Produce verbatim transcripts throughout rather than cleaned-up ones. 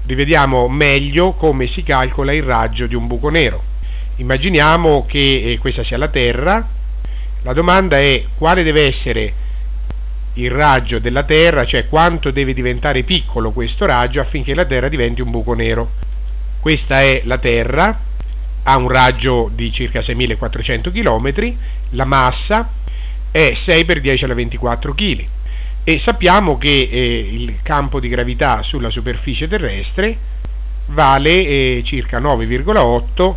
Rivediamo meglio come si calcola il raggio di un buco nero. Immaginiamo che eh, questa sia la Terra. La domanda è quale deve essere il raggio della Terra, cioè quanto deve diventare piccolo questo raggio affinché la Terra diventi un buco nero. Questa è la Terra, ha un raggio di circa seimilaquattrocento chilometri, la massa è sei per dieci alla ventiquattro chili e sappiamo che eh, il campo di gravità sulla superficie terrestre vale eh, circa nove virgola otto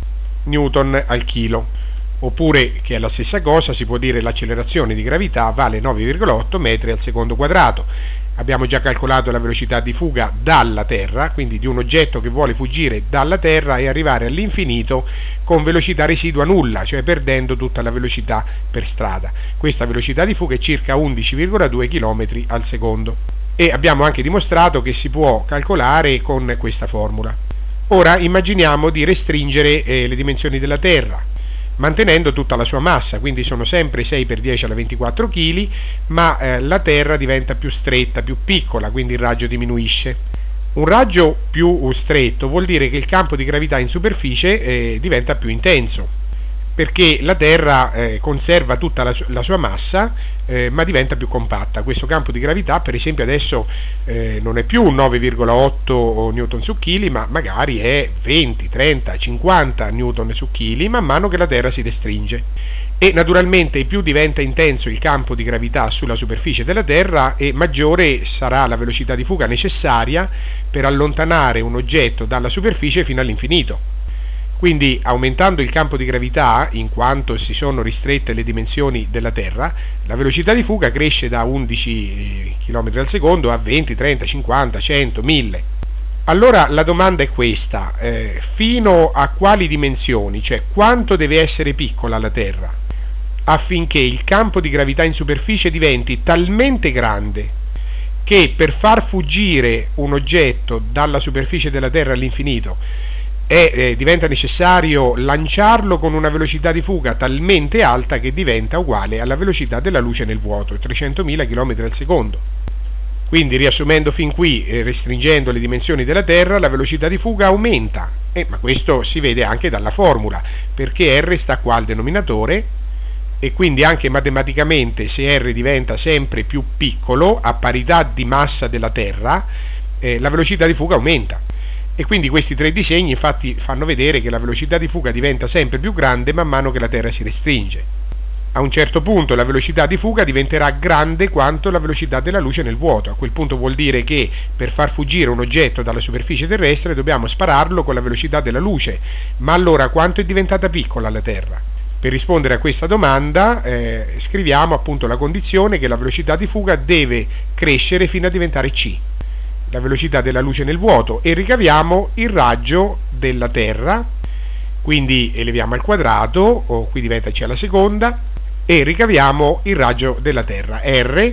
newton al chilo, oppure, che è la stessa cosa, si può dire l'accelerazione di gravità vale nove virgola otto metri al secondo quadrato. Abbiamo già calcolato la velocità di fuga dalla Terra, quindi di un oggetto che vuole fuggire dalla Terra e arrivare all'infinito con velocità residua nulla, cioè perdendo tutta la velocità per strada. Questa velocità di fuga è circa undici virgola due chilometri al secondo. E abbiamo anche dimostrato che si può calcolare con questa formula. Ora immaginiamo di restringere eh, le dimensioni della Terra, mantenendo tutta la sua massa, quindi sono sempre sei per dieci alla ventiquattro chili, ma eh, la Terra diventa più stretta, più piccola, quindi il raggio diminuisce. Un raggio più stretto vuol dire che il campo di gravità in superficie eh, diventa più intenso, perché la Terra eh, conserva tutta la, su- la sua massa, eh, ma diventa più compatta. Questo campo di gravità, per esempio, adesso eh, non è più nove virgola otto newton su chili, ma magari è venti, trenta, cinquanta newton su chili, man mano che la Terra si restringe. E naturalmente più diventa intenso il campo di gravità sulla superficie della Terra e maggiore sarà la velocità di fuga necessaria per allontanare un oggetto dalla superficie fino all'infinito. Quindi, aumentando il campo di gravità, in quanto si sono ristrette le dimensioni della Terra, la velocità di fuga cresce da undici chilometri al secondo a venti, trenta, cinquanta, cento, mille. Allora la domanda è questa, eh, fino a quali dimensioni, cioè quanto deve essere piccola la Terra, affinché il campo di gravità in superficie diventi talmente grande che per far fuggire un oggetto dalla superficie della Terra all'infinito E, eh, diventa necessario lanciarlo con una velocità di fuga talmente alta che diventa uguale alla velocità della luce nel vuoto, trecentomila chilometri al secondo. Quindi, riassumendo fin qui, eh, restringendo le dimensioni della Terra, la velocità di fuga aumenta, eh, ma questo si vede anche dalla formula, perché R sta qua al denominatore e quindi anche matematicamente, se R diventa sempre più piccolo a parità di massa della Terra, eh, la velocità di fuga aumenta. E quindi questi tre disegni infatti fanno vedere che la velocità di fuga diventa sempre più grande man mano che la Terra si restringe. A un certo punto la velocità di fuga diventerà grande quanto la velocità della luce nel vuoto. A quel punto vuol dire che per far fuggire un oggetto dalla superficie terrestre dobbiamo spararlo con la velocità della luce. Ma allora quanto è diventata piccola la Terra? Per rispondere a questa domanda eh, scriviamo appunto la condizione che la velocità di fuga deve crescere fino a diventare c, la velocità della luce nel vuoto, e ricaviamo il raggio della Terra, quindi eleviamo al quadrato, o qui diventa c alla seconda, e ricaviamo il raggio della Terra, R,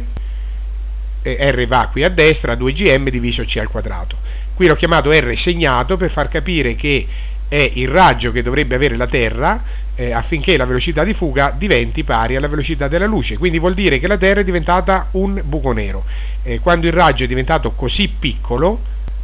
eh, R va qui a destra, due G M diviso c al quadrato. Qui l'ho chiamato R segnato per far capire che è il raggio che dovrebbe avere la Terra eh, affinché la velocità di fuga diventi pari alla velocità della luce, quindi vuol dire che la Terra è diventata un buco nero. Eh, quando il raggio è diventato così piccolo,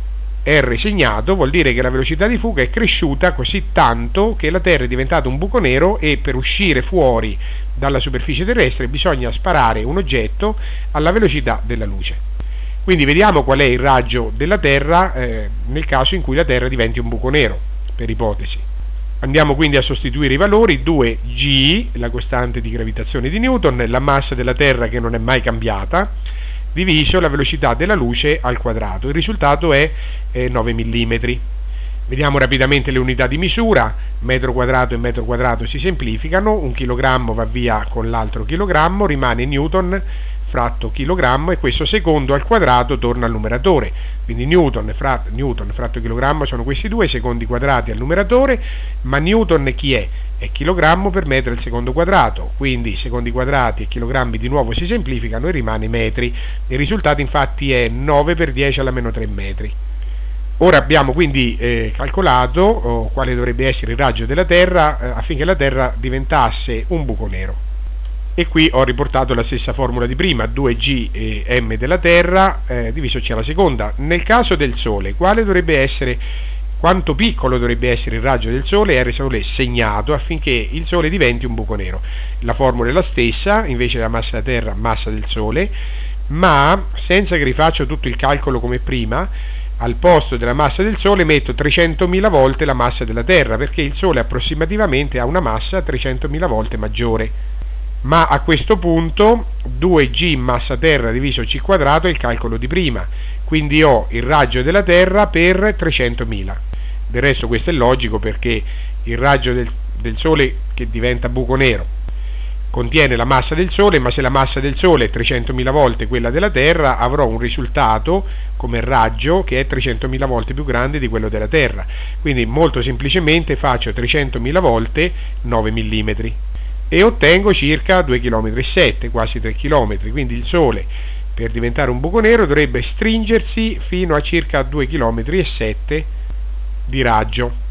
R segnato, vuol dire che la velocità di fuga è cresciuta così tanto che la Terra è diventata un buco nero e per uscire fuori dalla superficie terrestre bisogna sparare un oggetto alla velocità della luce. Quindi vediamo qual è il raggio della Terra eh, nel caso in cui la Terra diventi un buco nero, per ipotesi. Andiamo quindi a sostituire i valori: due G, la costante di gravitazione di Newton, la massa della Terra che non è mai cambiata, diviso la velocità della luce al quadrato. Il risultato è eh, nove millimetri. Vediamo rapidamente le unità di misura: metro quadrato e metro quadrato si semplificano, un chilogrammo va via con l'altro chilogrammo, rimane Newton fratto chilogrammo, e questo secondo al quadrato torna al numeratore. Quindi Newton, fratto, Newton fratto chilogrammo sono questi due, secondi quadrati al numeratore, ma Newton chi è? È chilogrammo per metro al secondo quadrato, quindi secondi quadrati e chilogrammi di nuovo si semplificano e rimane metri. Il risultato infatti è nove per dieci alla meno tre metri. Ora abbiamo quindi eh, calcolato oh, quale dovrebbe essere il raggio della Terra eh, affinché la Terra diventasse un buco nero. e qui ho riportato la stessa formula di prima, due G eh, m della Terra eh, diviso C alla seconda. Nel caso del Sole, quale dovrebbe essere, quanto piccolo dovrebbe essere il raggio del Sole? R Sole segnato affinché il Sole diventi un buco nero. La formula è la stessa, invece della massa della Terra, massa del Sole, ma senza che rifaccia tutto il calcolo come prima, al posto della massa del Sole metto trecentomila volte la massa della Terra, perché il Sole approssimativamente ha una massa trecentomila volte maggiore. Ma a questo punto due G massa Terra diviso C quadrato è il calcolo di prima, quindi ho il raggio della Terra per trecentomila. Del resto questo è logico, perché il raggio del, del Sole, che diventa buco nero, contiene la massa del Sole, ma se la massa del Sole è trecentomila volte quella della Terra, avrò un risultato come raggio che è trecentomila volte più grande di quello della Terra. Quindi molto semplicemente faccio trecentomila volte nove millimetri e ottengo circa due virgola sette chilometri, quasi tre chilometri. Quindi il Sole, per diventare un buco nero, dovrebbe stringersi fino a circa due virgola sette chilometri di raggio.